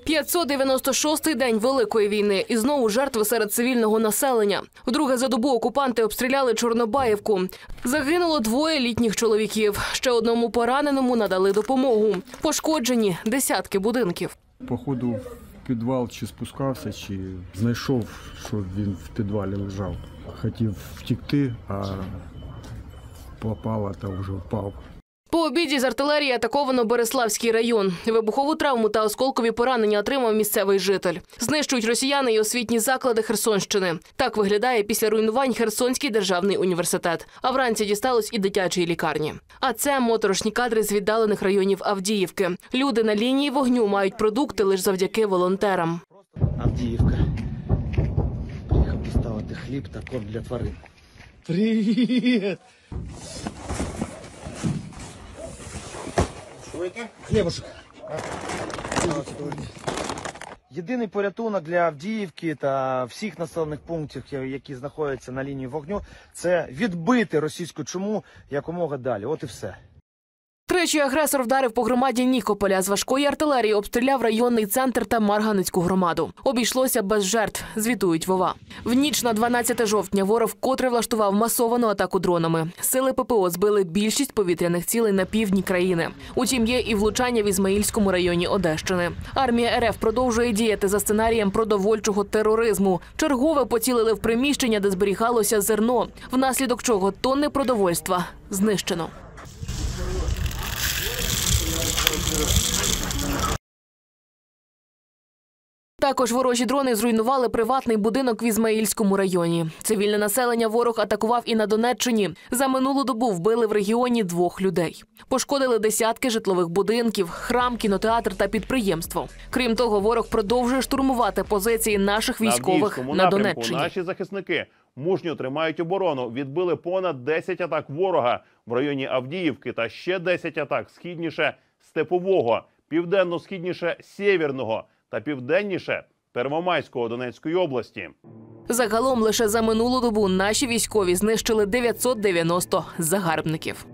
596-й день Великої війни. І знову жертви серед цивільного населення. Вдруге за добу окупанти обстріляли Чорнобаївку. Загинуло 2 літніх чоловіків. Ще одному пораненому надали допомогу. Пошкоджені десятки будинків. Походу в підвал чи спускався, чи знайшов, що він в підвалі лежав. Хотів втекти, а попало та вже впав. По обіді з артилерії атаковано Береславський район. Вибухову травму та осколкові поранення отримав місцевий житель. Знищують росіяни й освітні заклади Херсонщини. Так виглядає після руйнувань Херсонський державний університет. А вранці дісталось і дитячій лікарні. А це моторошні кадри з віддалених районів Авдіївки. Люди на лінії вогню мають продукти лише завдяки волонтерам. Авдіївка. Приїхав доставити хліб та корм для тварин. Привіт! Хлібушек. Єдиний порятунок для Авдіївки та всіх населених пунктів, які знаходяться на лінії вогню, це відбити російську чуму якомога далі. От і все. Тричі агресор вдарив по громаді Нікополя. З важкої артилерії обстріляв районний центр та Марганецьку громаду. Обійшлося без жертв, звітують ВОВА. В ніч на 12 жовтня ворог вкотре влаштував масовану атаку дронами. Сили ППО збили більшість повітряних цілей на півдні країни. Утім, є і влучання в Ізмаїльському районі Одещини. Армія РФ продовжує діяти за сценарієм продовольчого тероризму. Чергове поцілили в приміщення, де зберігалося зерно, внаслідок чого тонни продовольства знищено. Також ворожі дрони зруйнували приватний будинок в Ізмаїльському районі. Цивільне населення ворог атакував і на Донеччині. За минулу добу вбили в регіоні 2 людей. Пошкодили десятки житлових будинків, храм, кінотеатр та підприємство. Крім того, ворог продовжує штурмувати позиції наших військових на Донеччині. Наші захисники мужньо тримають оборону. Відбили понад 10 атак ворога в районі Авдіївки та ще 10 атак східніше Степового, південно-східніше Сєвєрного та південніше Первомайського Донецької області. Загалом лише за минулу добу наші військові знищили 990 загарбників.